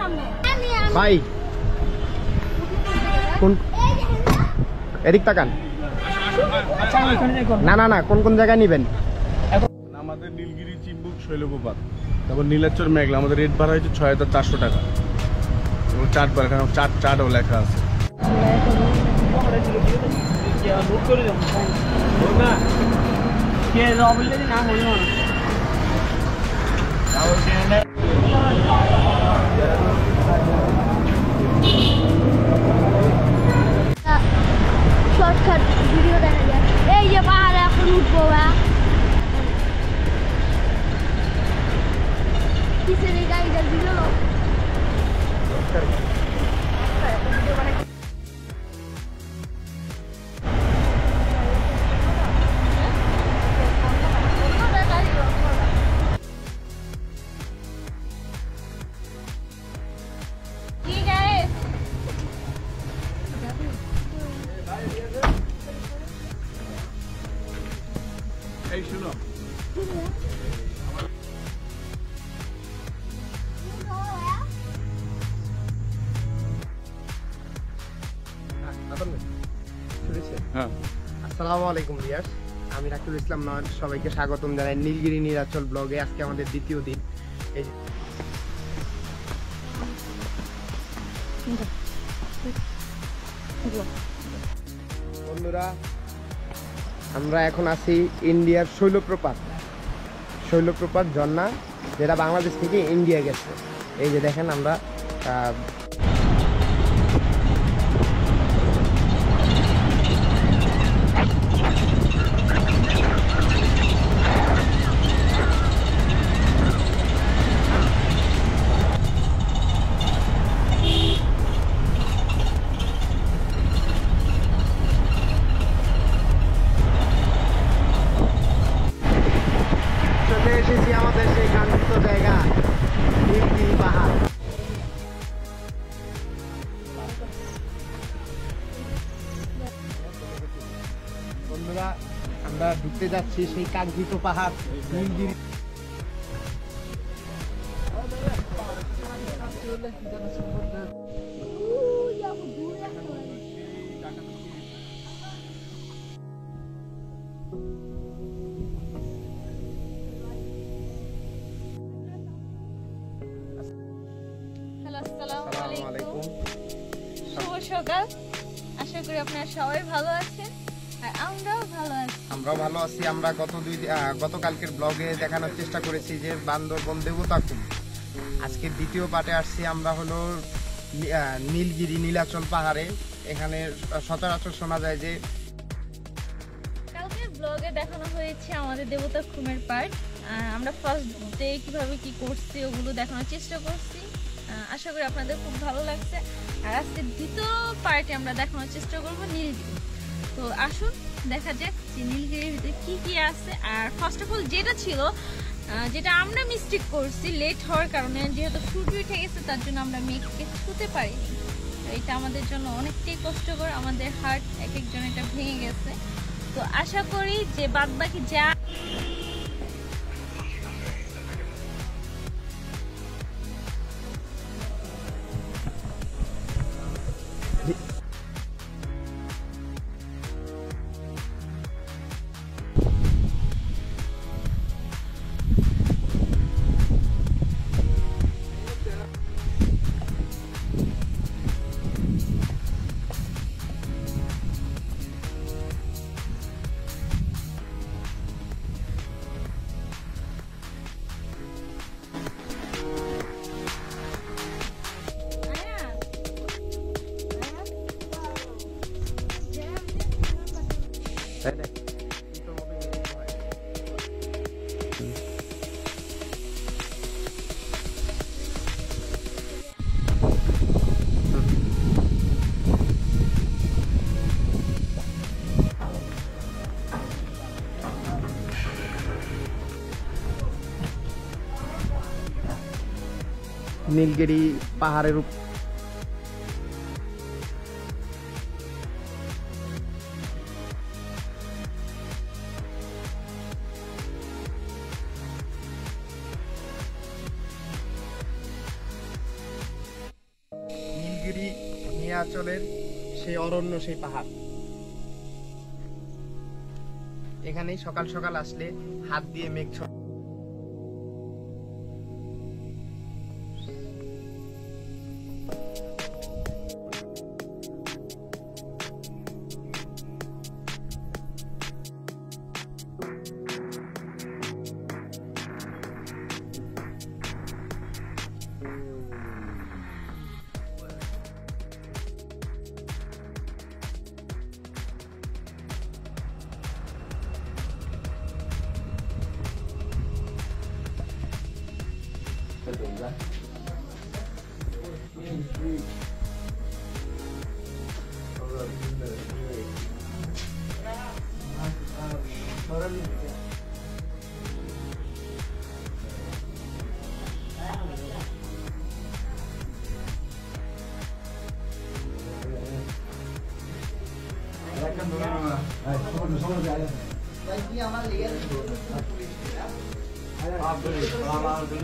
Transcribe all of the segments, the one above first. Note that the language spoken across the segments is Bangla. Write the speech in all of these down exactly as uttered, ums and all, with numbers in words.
ভাই কোন এদিক তাকান। না না না কোন কোন জায়গায় নিবেন? আমাদের নীলগিরি, চিম্বুক, শৈলকুপাত, তারপর নীলাচল, মেঘলা। আমাদের রেট ভাড়া হয়েছে ছয় হাজার চারশো টাকা। এবং চার্ট বার এখানে চার চারও লেখা আছে। শর্টকাট ভিডিও দেখা যায়। এই যে পাহাড়ে এখন উঠবো বা কিসের এই গাড়িটার ভিডিও এই শুনো, হ্যাঁ আসসালামু আলাইকুম রিয়াজ, আমি রাকিবুল ইসলাম নয়ন। সবাইকে স্বাগতম জানাই নীলগিরি নীলাচল ব্লগে। আজকে আমাদের দ্বিতীয় দিন। এই বন্ধুরা, আমরা এখন আছি ইন্ডিয়ার শৈলপ্রপাত শৈলপ্রপাত ঝর্ণা, যেটা বাংলাদেশ থেকে ইন্ডিয়া গেছে। এই যে দেখেন আমরা এসেছি আমাদের সেই কাঙ্ক্ষিত জায়গা নীলগিরি পাহাড়। বন্ধুরা, আমরা ঢুকতে যাচ্ছি সেই কাঙ্ক্ষিত পাহাড় নীলগিরি। আসসালামু আলাইকুম, শুভ সকাল। আশা করি আপনারা সবাই ভালো আছেন আর আমরাও ভালো আছি। আমরাও ভালো আছি। আমরা গত দুই গতকালকের ব্লগে দেখানোর চেষ্টা করেছি যে বান্দরবন দেবতাকুম। আজকে দ্বিতীয় পার্টে আসছি আমরা হলো নীলগিরি নীলাচল পাহাড়ে। এখানে সচরাচর শোনা যায় যে কালকের ব্লগে দেখানো হয়েছে আমাদের দেবতাকুমের পার্ট। আমরা ফার্স্ট ডে কিভাবে কি করছি ওগুলো দেখানোর চেষ্টা করছি। আশা করি আপনাদের খুব ভালো লাগছে। আর আজকে দ্বিতীয় পার্টে আমরা দেখানোর চেষ্টা করব নীলগিরি। তো আসুন দেখা যাক যে নীলগিরির ভিতরে কি কি আছে। আর ফার্স্ট অফ অল যেটা ছিল, যেটা আমরা মিস্টেক করছি লেট হওয়ার কারণে, যেহেতু সূর্য উঠে গেছে তার জন্য আমরা মেঘকে ছুঁতে পারিনি। এটা আমাদের জন্য অনেকটাই কষ্টকর। আমাদের হার্ট এক একজন এটা ভেঙে গেছে। তো আশা করি যে বাদ বাকি যা নীলগিরি পাহাড়ের উপর নীলগিরি নীলাচলের সেই অরণ্য, সেই পাহাড়। এখানেই সকাল সকাল আসলে হাত দিয়ে মেঘ ছ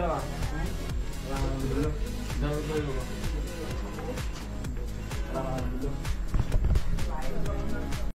Alhamdulillah.